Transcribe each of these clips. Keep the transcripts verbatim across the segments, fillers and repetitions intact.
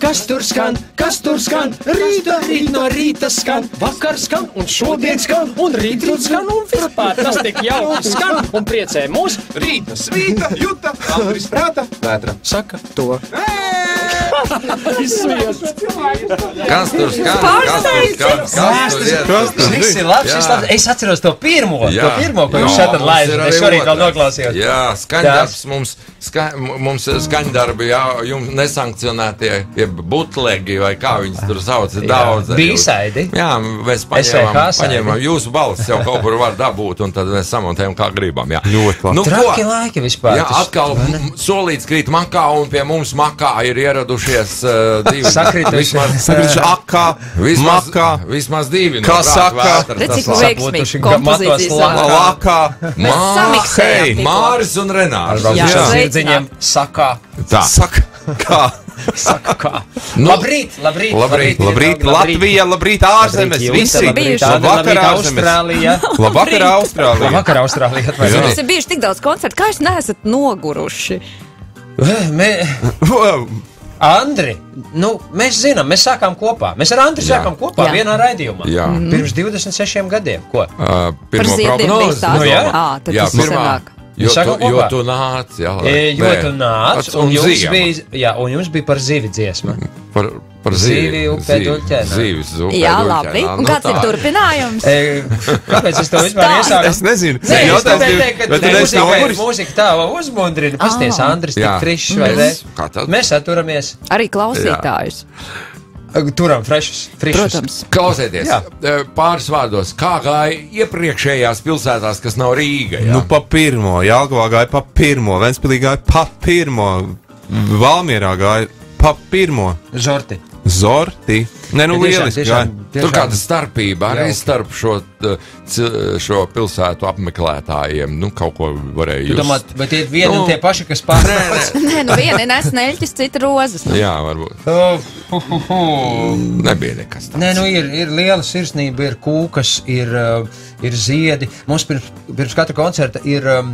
Kas tur skan, kas tur skan? Rīta, rīt no rīta skan. Vakar skan un šodien skan. Un rīt rīt skan un vispār tas tik jauki skan. Un priecē mūs. Rīta, svīta, juta, Andris prāta. Vētra. Saka to. Kas tur skan? Kas tur skan? Šis ir labs, šis labs. Es atceros to pirmo, Jā. to pirmo, ko jūs šeit laid. Es šorīt vēl noklausījos. Jā, skaņdarbs mums, ska, mums skaņdarbi, jā, jums nesankcionētie, jeb butlegi, vai kā viņas tur sauc, ir daudz. Bīsaidi. Jā, mēs paņēmām, paņēmām jūsu balsis jau kaut kur var dabūt, un tad mēs samontējam, kā gribam, jā. Ļoti labi. Nu, Traki laiki vispār. Jā, atkal solīts krīt makā, un pie mums makā ir ieradušies uh, divi. Sakrituši. Sakrituši akā, Vismaz, makā, vismaz divi. Kā saka? Redz, cik veiksmīgi kompozīcijas lakā. Samiksējām tikko. Māris un Renārs. Jā, Zirdziņiem sakā. Tā. Saka, kā? Saka kā. Nu, Labrīt, labrīt. labrīt, Labrīt, Latvija, labrīt, ārzemes, visi. Labrīt, Labvakar, ārzemes. Austrālija. Labvakar, Austrālija. Labvakar, Austrālija. Jums ir bijuši tik daudz koncertu, kā jūs neesat noguruši? Mē... Andri, nu, mēs zinām, mēs sākām kopā. Mēs ar Andri Jā. sākām kopā Jā. vienā raidījumā. Jā. Pirms divdesmit sešiem gadiem. Ko? Uh, Par pirmo ziediem prognozi. bija Nu, jā. stāsts. Ā, tad Jā, tas pirmā. senāk. Jo Mēs tu, sākam jo kopā. tu nāc, jā. E, jo Nē. tu nāc, Ats- un jums ziema. bija, jā, un jums bija par zivi dziesma. Par, par Zivi, zīvi. upē, duļķēnā. Zīvis, upē, Jā, duļķēnā. labi. Un Nu, kāds ir tā. turpinājums? E, kāpēc es to vispār Stāsti. iesāku? Es nezinu. Nē, es Jautājums gribēju ir, teikt, ka vai tu ne, neesi mūzika, noguris? mūzika tā uzmundrina. Pasties, Andris, tik Jā. trišs, vai ne? Kā tad? Mēs atturamies. Arī klausītājus. Turam frešus. frišus. Protams. Klausieties, Jā. eh, pāris vārdos, kā gāja iepriekšējās pilsētās, kas nav Rīga, jā? Nu, pa pirmo. Jelgavā gāja pa pirmo. Ventspilī gāja pa pirmo. Valmierā gāja pa pirmo. Žorti. Zorti. Nē, nu, Ja tiešām, lieliski tiešām, gāja. Tur kāda starpība arī Jauki. starp šo, t- c- šo pilsētu apmeklētājiem, nu, kaut ko varēja Tu just. domā, vai tie ir vieni Nu, un tie paši, kas pārstāv? Nē, nu viena nes neļķis, cita rozes. Nu. Jā, varbūt. Nebija nekas tāds. Nē, nu ir, ir liela sirsnība, ir kūkas, ir, uh, ir ziedi. Mums pirms, pirms katra koncerta ir um,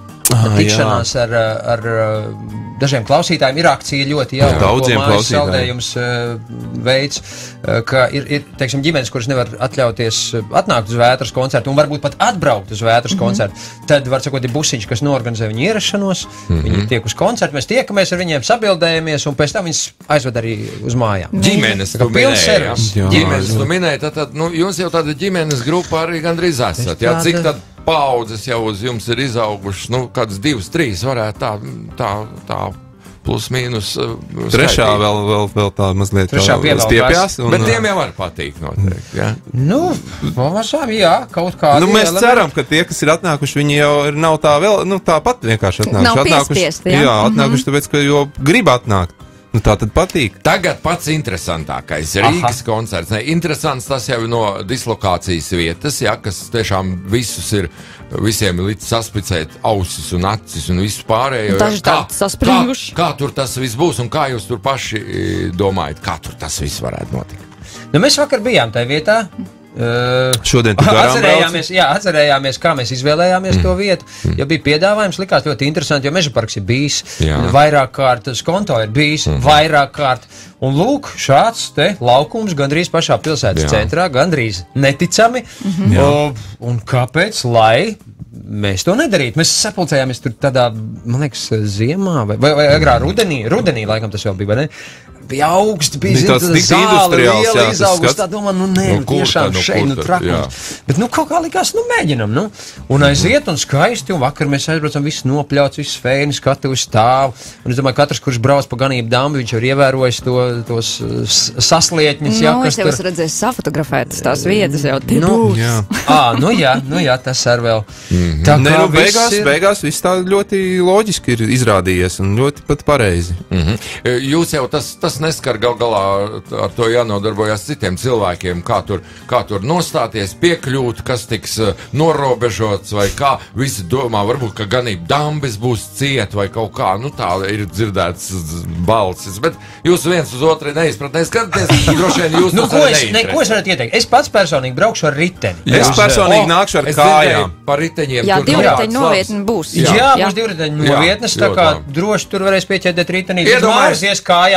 tikšanās ar, uh, ar uh, dažiem klausītājiem. Ir akcija ļoti jauka, Daudziem ko mājas klausītājiem. saldējums uh, veids, uh, ka ir, ir, teiksim, ģimenes, kuras nevar atļauties uh, atnākt uz Vētras koncertu un varbūt pat atbraukt uz Vētras mm -hmm. koncertu. Tad, var sakot, ir busiņš, kas norganizē viņu ierašanos, mm -hmm. viņi tiek uz koncertu, mēs tiekamies ar viņiem, sabildējamies un pēc tam viņus aizved arī uz mājām. Ģimenes, Tā tu kā pilns minēji, jā. servis. Jā. Ģimenes, tu minēji, tad, tad, nu, jūs jau tāda ģimenes grupa arī gandrīz esat, jā, tāda- cik tad paudzes jau uz jums ir izaugušas, nu, kādas divas, trīs varētu tā, tā, tā, plus mīnus uh, Trešā skaitīt. vēl, vēl, vēl tā mazliet Trešā vēl pievelkās. stiepjās. un- Bet tiem jau var patikt noteikti, jā. Nu, pamazām, jā, kaut kā. Nu, mēs ceram, ka tie, kas ir atnākuši, viņi jau ir, nav tā vēl, nu, tāpat vienkārši atnākuši. Nav atnākuši, piespiesti, jā? jā, atnākuši, tāpēc, ka jau grib atnākt. Nu, tā tad patīk. Tagad pats interesantākais Rīgas koncerts. Ne, interesants tas jau ir no dislokācijas vietas, ja, kas tiešām visus ir, visiem ir līdz saspicēt ausis un acis un visu pārējo. Daži tādi saspringuši. Kā, kā tur tas viss būs un kā jūs tur paši e, domājat, kā tur tas viss varētu notikt? Nu, mēs vakar bijām tajā vietā. Uh, Šodien tu garām atcerējāmies, jā, atcerējāmies, kā mēs izvēlējāmies mm. to vietu. Jo bija piedāvājums, likās ļoti interesanti, jo Meža parks ir bijis Jā. vairāk kārt, Skonto ir bijis mm. vairāk kārt. Un lūk, šāds te laukums gandrīz pašā pilsētas Jā. centrā, gandrīz neticami. Mm-hmm. O, un kāpēc, lai mēs to nedarītu? Mēs sapulcējāmies tur tādā, man liekas, ziemā vai, vai, vai agrā rudenī, rudenī laikam tas jau bija, vai ne? Bija augsts, bija Bija tāds zin, tik zāle, industriāls, jā, liela tas izaugusi. skats. Tā domā, nu nē, Nu, nu, kur tiešām tad, nu, šeit, kur nu tad, trakums. jā. Bet, nu, kaut kā likās, nu mēģinam, nu. Un aiziet un skaisti, un vakar mēs aizbraucam, viss nopļauts, viss fēni, skatuvi stāv. Un es domāju, katrs, kurš brauc pa ganību dambi, viņš jau ir ievērojis to, tos s- saslietņus, jā, Nu, kas es jau tur. esmu redzējis safotografētas tās vietas jau tie Nu, būs. Jā. Ā, nu jā, nu jā, tas ar vēl. Tā Nē, kā nu, viss beigās, ir- beigās viss tā ļoti loģiski ir izrādījies un ļoti pat pareizi. Mm -hmm. Jūs jau tas, tas neskar gal galā, ar to jānodarbojas citiem cilvēkiem, kā tur, kā tur nostāties, piekļūt, kas tiks uh, norobežots, vai kā visi domā, varbūt, ka ganība dambis būs ciet, vai kaut kā, nu tā ir dzirdēts balsis, bet jūs viens uz otru neizprat, neskatāties, droši vien jūs Nu, tas ko, arī es, ne, ko es neinteresē. varu ieteikt? Es pats personīgi braukšu ar riteni. Es personīgi O, nākšu ar es kājām. dzirdēju par riteņiem. Jā, tur nav divriteņu tāds novietni labs. būs. Jā, Jā. jā. Būs divriteņu Jā, novietnes, tā ļoti kā labi. droši tur varēs pieķert ritenī. Iedomājies- Mājasies kājām ļoti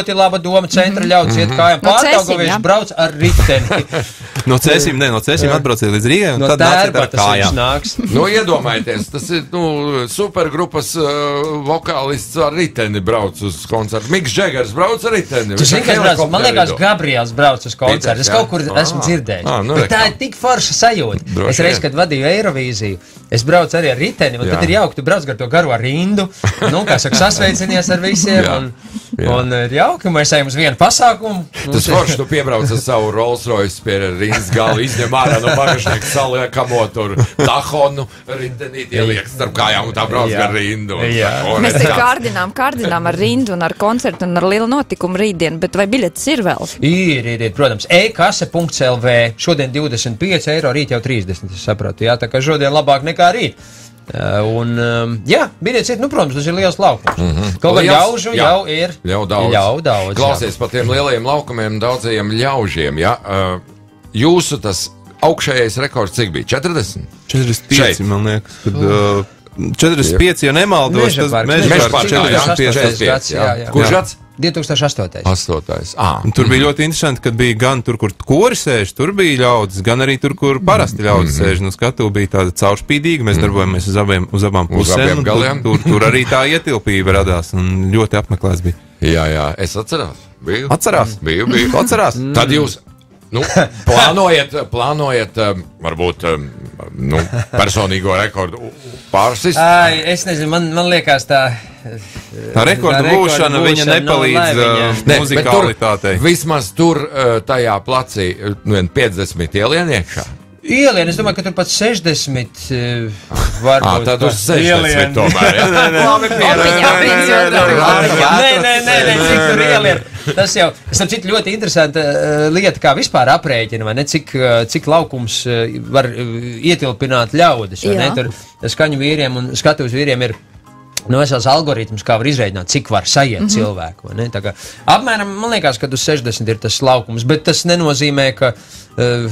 ļoti laba doma. Centra ļaudis iet kājām No pārtaugoviešs Cēsīm, jā. brauc ar riteni. No Cēsīm, ne, no Cēsīm atbrauciet līdz Rīgai un No tad nāciet ar Tērbatas viņš kājām. nāks. Nu, iedomājieties, tas ir nu, supergrupas uh, vokālists ar riteni brauc uz koncertu. Miks Džegers brauc ar riteni. Tu Viņš zini, ar kas brauc? Man helikopteri liekas, lido. Gabriels brauc uz koncertu. Es Pīters, kaut kur jā? esmu dzirdējis. Ā, nu, Bet tā rekā. ir tik forša sajūta. Droši Es reiz, vien. kad vadīju Eirovīziju, es braucu arī ar riteni, un Jā. tad ir jauki, tu brauc gar to garo rindu, nu, kā saka, sasveicinies ar visiem, Jā. un, Jā. un ir jauki, mēs ejam uz vienu pasākumu. Tas forši, tu piebrauc ar savu Rolls Royce pie rindas gala, izņem ārā no bagažnieka, saliekamo tur tahonu, rindenīt ieliek starp kājām un tā brauc Jā. gar rindu. un Jā. tā, o, Mēs redz, te kāds- kārdinām, kārdinām ar rindu un ar koncertu un ar lielu notikumu rītdien, bet vai biļetes ir vēl? Ir, ir, ir, protams, e-kase punkts l v, šodien divdesmit pieci eiro, rīt jau trīsdesmit, es sapratu, jā, tā kā šodien labāk nekā rīt. Uh, un, um, jā, biļetes ir, nu, protams, tas ir liels laukums. Mm -hmm. Kaut kā Liels, ļaužu jā. jau ir. Jau daudz. Jau daudz. Klausies par tiem lielajiem laukumiem, daudzajiem ļaužiem. Ja? Uh, jūsu tas augšējais rekords cik bija? četrdesmit? četrdesmit Šeit. pieci, man liekas, kad uh, četrdesmit pieci, ja nemaldos, Meža tas parks, meža Meža parks parks, jā, četrdesmit pieci. četrdesmit pieci. gads, jā, jā. Kurš Jā. gads? divi tūkstoši astotais. Astotais. Ah. Un tur bija ļoti interesanti, kad bija gan tur, kur kori sēž, tur bija ļaudis, gan arī tur, kur parasti ļaudis sēž. Nu, skatu bija tāda caurspīdīga, mēs darbojamies uz, abiem, uz abām Uz pusēm. abiem un galiem. Tur, tur, tur arī tā ietilpība radās un ļoti apmeklēts bija. Jā, jā, es atceros. Biju. Atcerās? Biju, biju. Atcerās? Tad jūs nu, plānojat, plānojat um, varbūt um, nu, personīgo rekordu pārsist. Ai, es nezinu, man, man liekas tā. Tā rekorda Tā rekorda būšana, viņa būšana, nu, lai nepalīdz viņa- uh, Ne, bet muzikalitātei. tur, vismaz tur uh, tajā placī uh, vien piecdesmit ielien iekšā. Ielien, es domāju, ka tur pat sešdesmit uh, varbūt. Ah, tad uz tā. sešdesmit tomēr. Ja? Labi, Opiņā viens otram. Nē, nē, nē, nē, cik tur ielien. Tas jau, es tam citu ļoti interesanta uh, lieta, kā vispār aprēķina, vai ne, cik, uh, cik laukums uh, var uh, ietilpināt ļaudis, vai ne, Jā. tur skaņu vīriem un skatuves vīriem ir nu, vesels algoritms, kā var izreikināt, cik var sajiet mm -hmm. cilvēku, vai ne, tā kā apmēram, man liekas, ka uz sešdesmit ir tas laukums, bet tas nenozīmē, ka uh,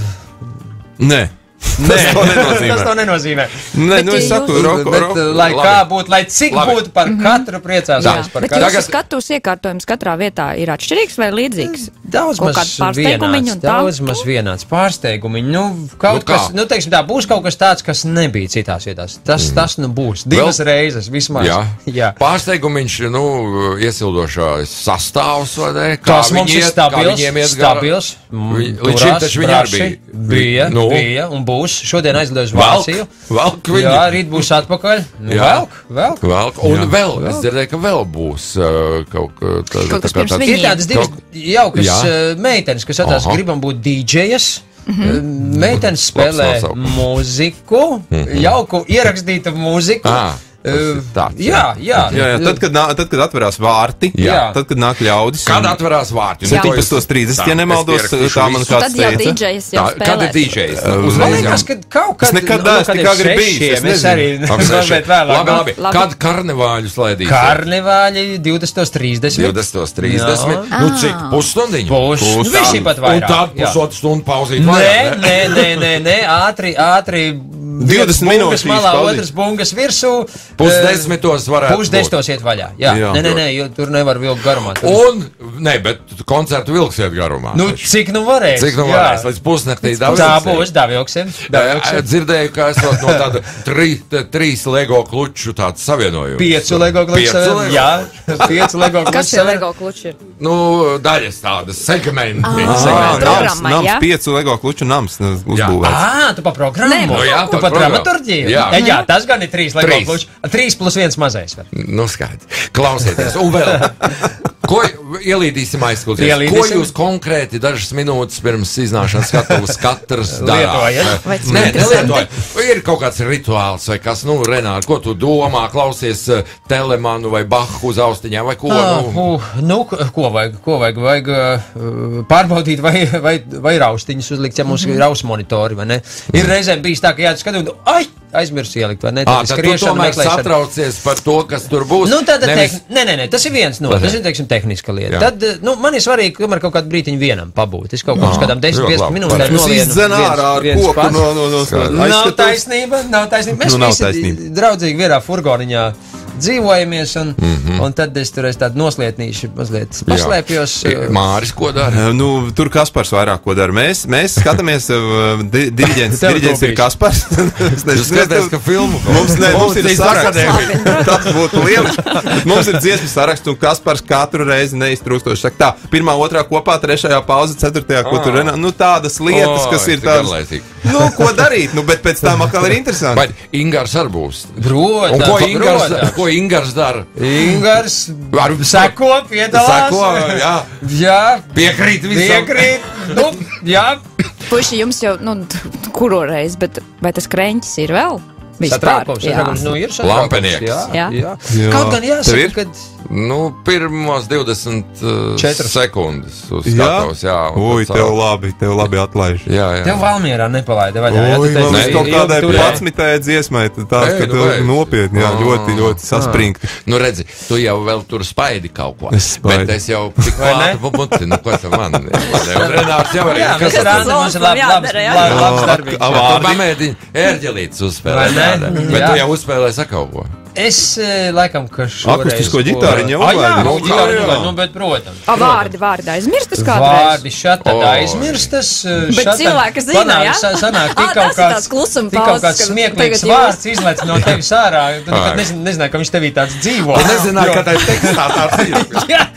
Nē. Tas to nenozīmē. tas to nenozīmē. Nē, Bet nu es ja saku, jūs- roku, Bet, roku. lai labi. kā būtu, lai cik Labi. būtu par katru priecāsies Jā, par bet katru. jūsu Tagad- skatuves iekārtojums katrā vietā ir atšķirīgs vai līdzīgs? Daudz Kaut maz kādi pārsteigumiņi vienāds, un tā? daudz maz vienāds pārsteigumiņi. Nu, kaut Nu nu, kā? kas, nu, teiksim tā, būs kaut kas tāds, kas nebija citās vietās. Tas, mm. tas nu būs. Divas Vēl- reizes vismaz. Jā. Jā. Pārsteigumiņš, nu, iesildošais sastāvs, vai ne? Kā Tas mums viņi ir iet- kā stabils. viņiem iet gara- stabils. Mm, Vi- līdz šim turās, taču viņi arī braši. bija. Bija, Nu? bija un būs. Šodien aizlidoju uz Velk, Vāciju. velk viņi. Jā, rīt būs atpakaļ. Nu, Jā. velk, velk. Velk. Un Jā. vēl, es dzirdēju, ka vēl būs uh, kaut, ka- tā, Kaut kas tā kā pirms tāds- viņiem. Ir tādas divas jaukas Jā. uh, meitenes, kas atās Aha. gribam būt dīdžejas. Mm-hmm. Meitenes spēlē nosaukums. mūziku, mm-hmm. jauku ierakstītu mūziku. Ā, tas ir Uh, tāds, jā, jā. Jā, jā, tad, kad, nā, tad, kad atverās vārti, Jā. tad, kad nāk ļaudis. Kad un- atverās vārti? Jā. septiņpadsmit trīsdesmit, ja Tā, nemaldos, es pierakstīšu tā man visu. kāds Tad jau teica. dīdžejs jau Tā, kad ir spēlē. dīdžejs? Man Uzreiz liekas, jau. ka kaut kad, Es nekad nu, neesmu kad tik ir agri bijis, sešiem, es es arī Ap seši. mazliet vēlāk. Labi, labi. Labi. Kad karnevāļus laidīs? Karnevāļi divdesmit trīsdesmit. divdesmit trīsdesmit. Jā. Nu, cik? Pusstundiņu? Būs. Nu, tā. visi pat Un vairāk. tad jā. pusotru stundu pauzīt Nē, vairāk, ne? nē, nē, nē, nē, ātri, ātri. divdesmit bungas minūtes malā, pauzīt. otrs bungas virsū. Pusdesmitos varētu Pusdesmitos iet vaļā. Jā, Jā. nē, nē, nē, jo tur nevar vilkt garumā. Tur... Un, ne, bet koncertu vilksiet garumā. Nu, taču. cik nu varēs? Cik nu Jā. varēs? Līdz pusnaktī daudz. Tā būs, Davjoksim. Dzirdēju, ka esot no tāda tri, t- trīs Lego kluču tāds savienojums. Piecu Lego Piecu kluču. Lego? Jā, piecu Lego kluču. Kas ir Lego kluči? ir? Nu, daļas tādas segmenti. Ah. segmenti. nams, Programmai, nams, jā? piecu Lego kluču nams nu, uzbūvēts. Ā, tu pa programmu? Nē, Nu, jā, tu par pa programmu. dramaturģiju? Jā. jā, jā, tas gan ir trīs Lego Trīs. kluči. Trīs plus viens mazais. Var. Nu, skaidrs. Klausieties, un vēl. Ko ielīdīsim aizklausīties? Ko Ielīdīsim? jūs konkrēti dažas minūtes pirms iznāšanas skatuves katrs Lietojat? Vai Nē, nelietoju. Ir kaut kāds rituāls vai kas, nu, Renāri, ko tu domā, klausies uh, Telemanu vai Bahu uz austiņām vai ko? Ah, Nu, uh, nu, ko vajag? Ko vajag? Vajag uh, pārbaudīt, vai, vai, vai raustiņus uzlikt, ja mums ir rausmu monitori, vai ne? Ir reizēm bijis tā, ka jāatskatīt, un ai, aizmirsu ielikt, vai ne? Ā, tad tu skriešana, tomēr meklēšana. satraucies par to, kas tur būs. Nu, tad, Nevis- teik, nē, nē, nē, tas ir viens no, tas ir, teiksim, tehniska lieta. Jā. Tad, nu, man ir svarīgi, kamēr kaut kādu brītiņu vienam pabūt. Es kaut Aha, kādām desmit, ļoti piecdesmit labi. minūtēm Jūs nolienu izdzen ārā ar viens koku pats. no, no, no, no Nav aizskatuves. taisnība, nav taisnība. Mēs Nu, nav visi taisnība. draudzīgi vienā furgoniņā dzīvojamies, un, Mhm. mm-hmm. un tad es tur es tādu noslietnīšu, mazliet paslēpjos. Jā. Māris, ko dara? Nu, tur Kaspars vairāk ko dara. Mēs, mēs skatāmies, uh, di diriģents, Tev diriģents ir taupīšu. Kaspars. Es Tu skaties, ka filmu Mums, ne, mums ir Mūzikas saraksts. akadēmija. Tas būtu lieliski. Mums ir dziesmu saraksts, un Kaspars katru reizi neiztrūkstoši saka tā, pirmā, otrā kopā, trešajā pauze, ceturtajā, ko tur renā. Nu, tādas lietas, O, kas ir cik tādas. garlaicīgi. Nu, ko darīt? Nu, bet pēc tam atkal ir interesanti. Vai Ingārs arī būs? Protams, Un ko Ingārs, protams. ko Ingārs dara? Ingars Ar- seko, piedalās. Sako, jā. Jā, Piekrīt visam. piekrīt. Nu, jā. Puši jums jau, nu, t- kuro reizi, bet vai tas kreņķis ir vēl? Vispār, Satraukums, jā. satraukums, nu ir satraukums. Lampenieks. Jā, Jā. jā. Jā. Kaut gan Tev ir? jāsaka, kad Nu, pirmos divdesmit Četras. sekundes uz Jā? skatuves, jā. un Ui, tad tev sāk- labi, tev labi atlaiž. Jā, jā. tev Valmierā nepalaida vaļā. jā, Oi, tu teici, man ne, uz kaut ilgi kādai turēji. patsmitajai dziesmai, tad tās, Ei, ka nu tu vai. nopietni, jā, Ah. ļoti, ļoti saspringti. Nu, redzi, tu jau vēl tur spaidi kaut ko. Es spaidu. Bet es jau tik Vai ne? klātu puputi, nu, ko tu man? Un Renārs jau arī. Jā, Kas mēs ar tas? Andi mums ir labi, Jādara, labs, jā. labs, labs Jā, darbīgs. a- Tu Vārdi. pamēģini ērģelītes uzspēlēt. Vai ne? tāda. Bet Jā. tu jau uzspēlēji sakauko. Es eh, laikam, ka šoreiz... Akustisko ģitāriņu jau Ah, jā, vajag. nu, Nu, ģitāriņu jā. vajag, nu, bet, protams. A, vārdi, vārdi aizmirstas kādreiz. Vārdi šat tad Oi. aizmirstas. eh, Bet šat tad cilvēki zina, panāk- ja? sa- Sanāk, Ā, tik kaut tas ir kāds, tāds klusuma tik kaut pauzes, kāds kad smieklīgs tagad jūs- vārds izlec no tevis ārā. Tu nekad Ai. nezini, nezināji, ka viņš tevī tāds dzīvo. Tu nezināji, Jo- ka tā ir tekstā tāds ir. Jā,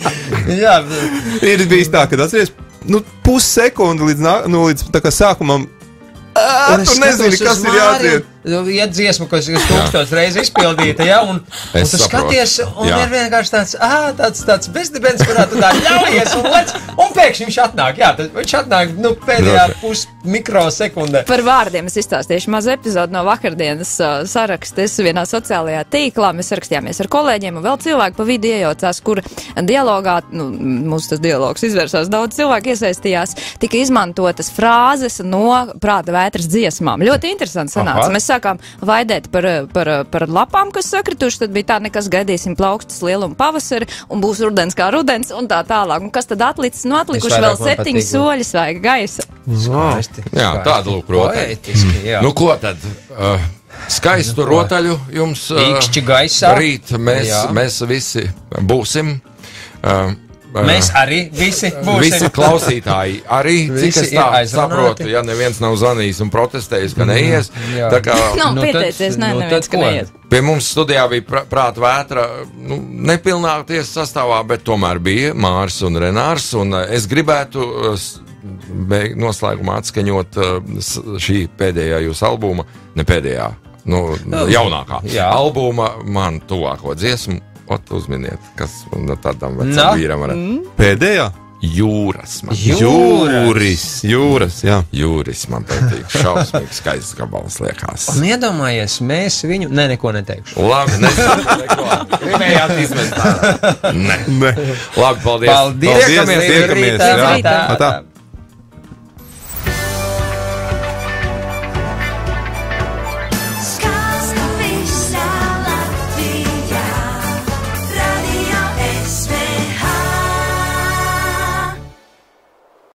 jā, Ir bijis tā, ka atceries, nu, pussekundi līdz, nā- nu, līdz tā kā sākumam. Ā, Un es tu nezini, skatos kas uz ir Māri, jādzied. un, Iet dziesmu, kas ir tūkstoš reizes izpildīta, ja, un, un Es tu saprotu. skaties, un Jā. ir vienkārši tāds, ah, tāds, tāds bezdibens, kurā tu tā ļaujies, un, lec, un pēkšņi viņš atnāk, jā, tad viņš atnāk, nu, pēdējā Droši. pus mikrosekundē. Par vārdiem es izstāstīšu mazu epizodu no vakardienas uh, saraksta. Es vienā sociālajā tīklā mēs rakstījāmies ar kolēģiem, un vēl cilvēki pa vidu iejaucās, kur dialogā, nu, mūsu tas dialogs izvērsās, daudz cilvēku iesaistījās, tika izmantotas frāzes no Prāta vētras dziesmām. Ļoti interesanti sanāca. Aha. Mēs sākām vaidēt par, par, par lapām, kas sakrituši, tad bija tā, nekas gaidīsim plaukstas lielumu pavasari, un būs rudens kā rudens, un tā tālāk. Un kas tad atlicis? Nu, atlikuši Visvairāk vēl man septiņi patīk. soļi svaiga gaisa. Skaisti. Jā, skaisti. tāda lūk rotaļa. Poētiski, jā. Nu, ko tad? Uh, skaistu rotaļu jums. Uh, Īkšķi gaisā. Rīt mēs, Jā. mēs visi būsim. Uh, uh, Mēs arī visi būsim. Visi klausītāji arī, cik Visi es ir tā aizrunāti. saprotu, ja neviens nav zvanījis un protestējis, ka neies. Jā. Tā kā Nav Nu, pieteicies, tad- nē, nu, neviens, tad ka ko? neiet. pie mums studijā bija prā- Prāta vētra, nu, nepilnā tiesa sastāvā, bet tomēr bija Māris un Renārs. Un uh, es gribētu uh, s- beig, noslēgumā atskaņot uh, s- šī pēdējā jūsu albuma, ne pēdējā, nu, jaunākā Jā. albuma, man tuvāko dziesmu. Ot, uzminiet, kas no tādam vecam Na. vīram varētu. Pēdējā? Jūras man. Jūras. Jūras, jā. Jūris man patīk. Šausmīgi skaists gabals liekas. Un iedomājies, mēs viņu, ne, neko neteikšu. Labi, nesaku neko. Gribējāt izmest ārā. Nē. Ne. Labi, paldies. Paldies! Tiekamies, tiekamies, jā. Rītā. Tā.